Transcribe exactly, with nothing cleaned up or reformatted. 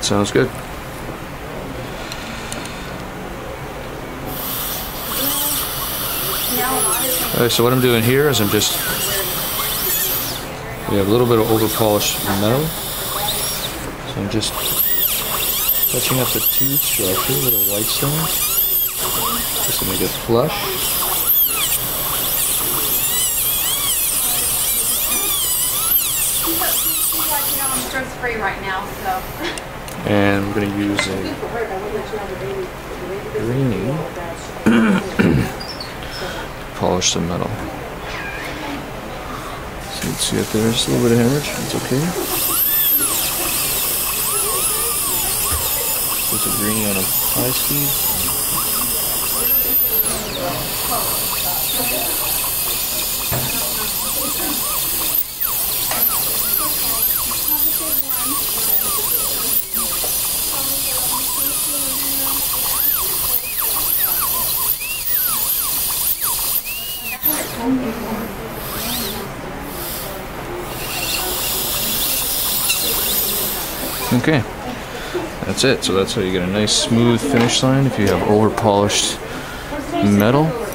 sounds good. Alright, so what I'm doing here is I'm just, we have a little bit of over polished metal. So I'm just touching up the tooth structure with a white stone, just to make it flush. Free right now, so. And we're going to use a greenie to polish the metal. So you can see if there's a little bit of hemorrhage, it's okay. Put the greenie on a high speed. Okay, that's it. So that's how you get a nice smooth finish line if you have over polished metal.